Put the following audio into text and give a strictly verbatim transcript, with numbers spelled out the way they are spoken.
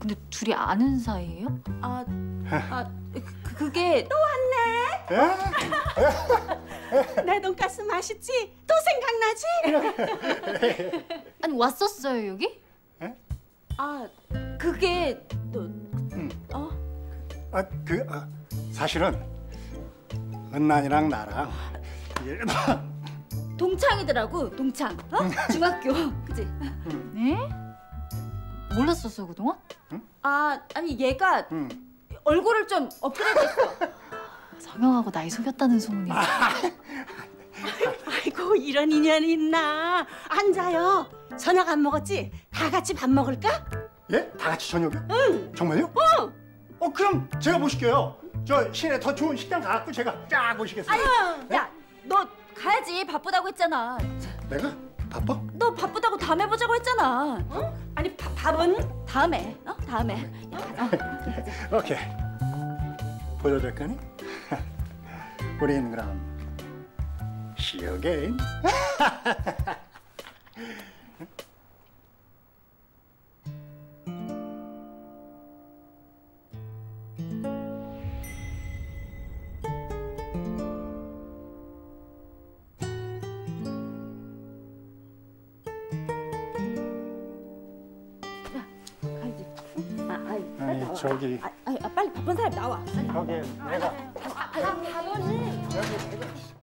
근데 둘이 아는 사이예요? 아, 아 그, 그게 또 왔네. 내 돈가스 맛있지? 또 생각나지? 아니 왔었어요 여기? 아 그게 너 응. 어? 아, 그 아, 사실은 은난이랑 나랑 예, 동창이더라고 동창. 어? 중학교 그지? 네? 몰랐었어요 그동안? 아 아니 얘가 응. 얼굴을 좀 업그레이드했어. 성형하고 나이 속였다는 소문이. 아이고 이런 인연이 있나? 앉아요. 저녁 안 먹었지? 다 같이 밥 먹을까? 예? 다 같이 저녁이요? 응. 정말요? 어. 어 그럼 제가 모실게요. 저 시내 더 좋은 식당 가갖고 제가 쫙 모시겠습니다. 야 너 가야지 바쁘다고 했잖아. 내가 바빠? 너 바쁘다고 다음에 보자고 했잖아. 어? 아니 밥, 밥은? 다음에 어 다음에. 야, 어. 오케이. 보여도 될까니? 우린 그럼 See you again. 가야지. 응? 아, 아이, 빨리 아니, 나와. 저기. 아, 아, 아, 빨리 바쁜 사람 나와. 빨리. 거기 내가 아, 아, 밥은 여기 내가